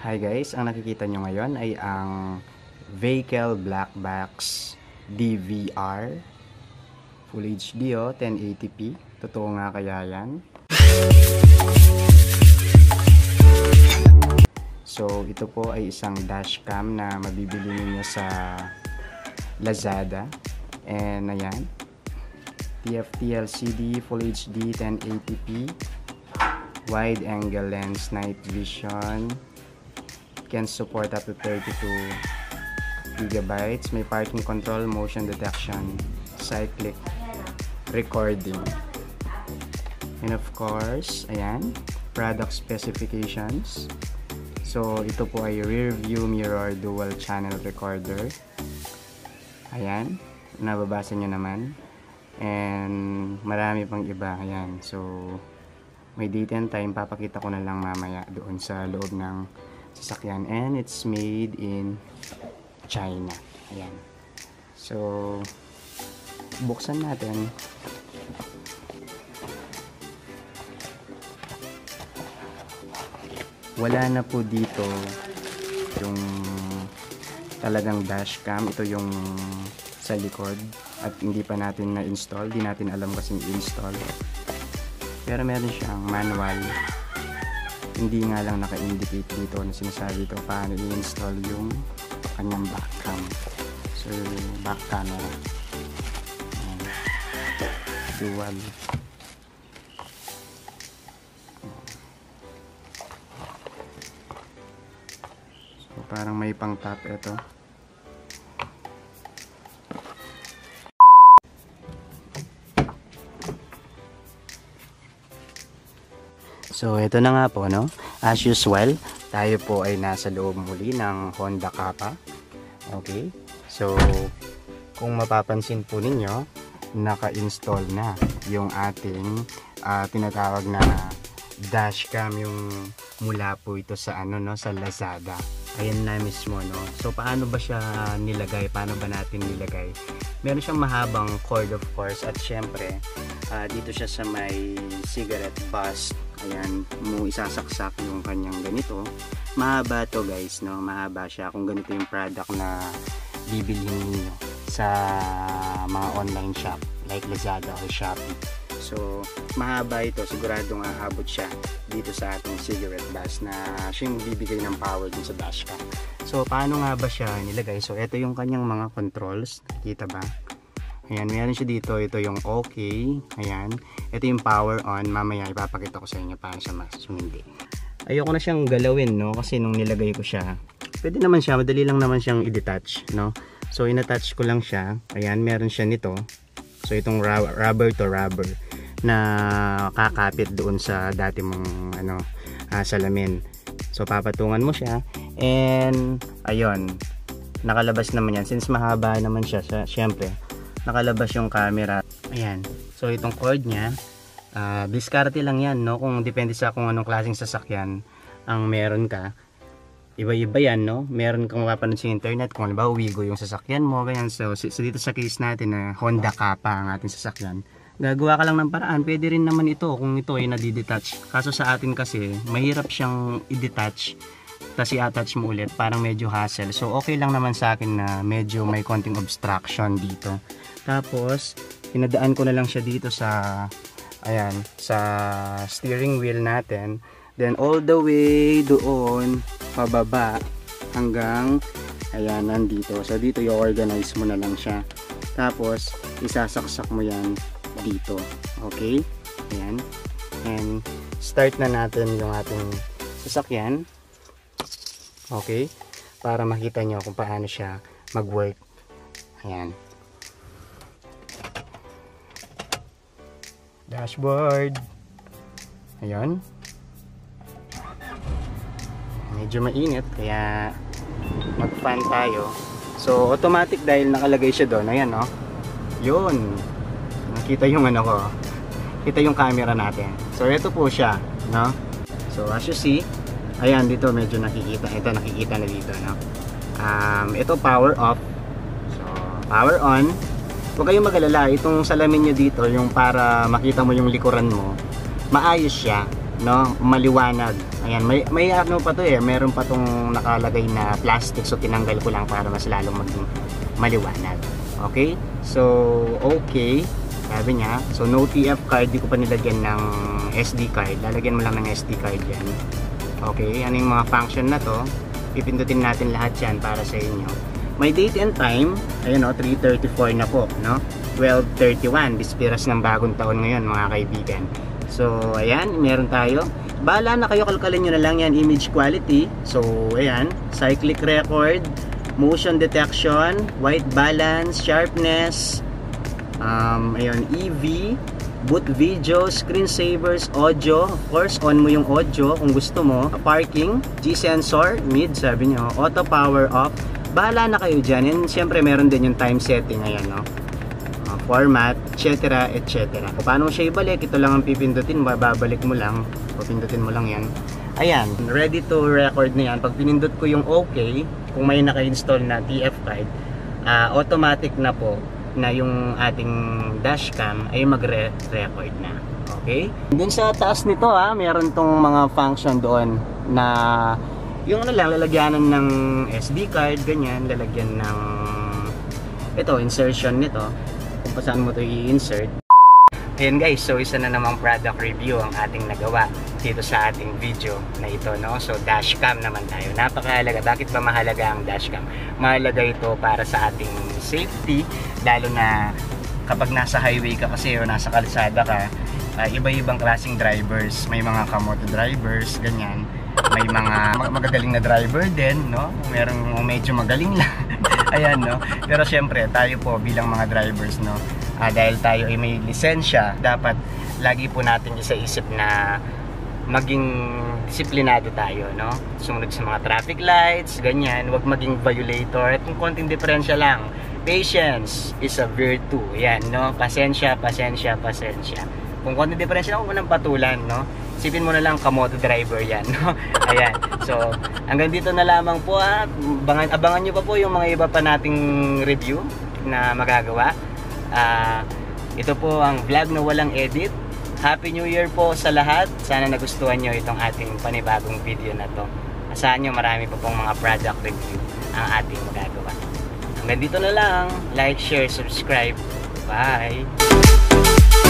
Hi guys, ang nakikita nyo ngayon ay ang Vehicle Black Box DVR Full HD 1080p. Totoo nga kaya yan? So ito po ay isang dashcam na mabibili niyo sa Lazada. And ayan, TFT LCD Full HD 1080p, wide angle lens, night vision, can support up to 32 gigabytes, may parking control, motion detection, cyclic recording, and of course, ayan, product specifications. So ito po ay rear view mirror dual channel recorder. Ayan, nababasa nyo naman, and marami pang iba. Ayan, so may date and time, papakita ko na lang mamaya doon sa loob ng sasakyan, and it's made in China. Ayan, so buksan natin. Wala na po dito yung talagang dashcam. Ito yung sa likod at hindi pa natin na-install, di natin alam kasing i-install, pero meron siyang manual. Hindi nga lang naka-indicate dito na sinasabi ito paano i-install yung kanyang back cam. So back camera, dual. So parang may pang top ito. So ito na nga po, no? As usual, tayo po ay nasa loob muli ng Honda Kappa. Okay? So kung mapapansin po ninyo, naka-install na yung ating tinatawag na dashcam, yung mula po ito sa sa Lazada. Ayan na mismo, no? So paano ba siya nilagay? Paano ba natin nilagay? Meron siyang mahabang cord, of course, at syempre dito siya sa may cigarette bus. Ayan, mo isasaksak yung kanyang ganito. Mahaba to guys, no? Mahaba siya kung ganito yung product na bibilhin niyo sa mga online shop like Lazada or Shopee. So mahaba ito, siguradong aabot siya dito sa ating cigarette bus na siyang bibigay ng power dun sa dashcam. So paano nga ba siya nilagay? So ito yung kanyang mga controls, kita ba? Ayan, meron siya dito. Ito yung okay. Ayan. Ito yung power on. Mamaya ipapakita ko sa inyo paano siya sumindi. Ayoko na siyang galawin, no? Kasi nung nilagay ko siya, pwede naman siya. Madali lang naman siyang i-detach, no? So, in-attach ko lang siya. Ayan, meron siya nito. So, itong rubber to rubber na kakapit doon sa dati mong salamin. So, papatungan mo siya. And, ayun. Nakalabas naman yan. Since mahaba naman siya, syempre, nakalabas yung camera. Ayan. So itong cord niya, diskarte lang yan, no? Kung depende sa kung anong klaseng sasakyan ang meron ka. Iba-iba yan, no? Meron kang mapapanood sa internet kung halimbawa Wigo yung sasakyan mo, ganyan. So dito sa case natin na Honda Kappa ang ating sasakyan, gagawa ka lang ng paraan. Pwede rin naman ito kung ito ay nadidetach. Kaso sa atin kasi, mahirap siyang i-detach tapos i-attach mo ulit, parang medyo hassle. So okay lang naman sa akin na medyo may konting obstruction dito. Tapos pinadaan ko na lang siya dito sa ayan, sa steering wheel natin. Then all the way doon pababa hanggang ayan, nandito. So dito i-organize mo na lang siya. Tapos isasaksak mo yan dito. Okay? Ayan. And start na natin yung ating sasakyan. Okay, para makita nyo kung paano siya mag-work. Ayan. Dashboard. Ayan. Medyo mainit, kaya mag-fan tayo. So, automatic dahil nakalagay siya doon. Ayan, no? Yun. Nakita yung ko. Kita yung camera natin. So, ito po siya, no? So, as you see, ayan, dito medyo nakikita. Ito nakikita na dito, no? Ito power off. So, power on. Huwag kayong mag-alala. Itong salamin nyo dito, yung para makita mo yung likuran mo, maayos siya. no, maliwanag. Ayan, may ano pa to eh, meron pa tong nakalagay na plastic, so tinanggal ko lang para mas lalong maging maliwanag. Okay? So, okay. Sabi niya, so no TF card, di ko pa nilagyan ng SD card. Lalagyan mo lang ng SD card yan. Okay, ano yung mga function na to? Pipindutin natin lahat yan para sa inyo. May date and time, ayun o, 3:34 na po, no? 12:31, bispiras ng bagong taon ngayon mga kaibigan. So, ayan, meron tayo. Bahala na kayo, kalkalin nyo na lang yan, image quality. So, ayan, cyclic record, motion detection, white balance, sharpness, ayun, EV, boot video, screensavers, audio. Of course, on mo yung audio kung gusto mo. Parking, G-sensor, mid, sabi nyo, auto power off. Bahala na kayo dyan. And syempre, meron din yung time setting. Ayan, no? Format, etc. etc. Kung paano mo siya ibalik, ito lang ang pipindutin. Babalik mo lang. Pipindutin mo lang yan. Ayan, ready to record na yan. Pag pinindot ko yung OK, kung may naka-install na TF card, automatic na po na yung ating dashcam ay magre-record na. Okay? Dun sa taas nito meron tong mga function doon na yung ano lang, lalagyanan ng SD card, ganyan, lalagyan ng ito, insertion nito, kung pa saan mo ito i-insert. Ayan guys, so isa na namang product review ang ating nagawa dito sa ating video na ito, no? So dashcam naman tayo. Napakahalaga. Bakit ba mahalaga ang dashcam? Mahalaga ito para sa ating safety, lalo na kapag nasa highway ka kasi o nasa kalsada ka, iba-ibang klaseng drivers. May mga kamoto drivers, ganyan. May mga magagaling na driver din, no? Merong medyo magaling lang. Ayan, no? Pero syempre, tayo po bilang mga drivers, no? Dahil tayo ay may lisensya, dapat lagi po natin isaisip na maging disiplinado tayo, no? Sumunod sa mga traffic lights, ganyan, huwag maging violator. At kung konting diferensya lang, patience is a virtue. Yan, no? Pasensya, pasensya, pasensya. Kung konting diferensya lang, huwag mo nang patulan, no? Isipin mo na lang, kamoto driver yan, no? Ayan. So, hanggang dito na lamang po, abangan nyo pa po yung mga iba pa nating review na magagawa. Ito po ang vlog na walang edit. Happy New Year po sa lahat. Sana nagustuhan nyo itong ating panibagong video na to. Asahan nyo marami pa pong mga product review ang ating magagawa. Hanggang dito na lang. Like, share, subscribe. Bye!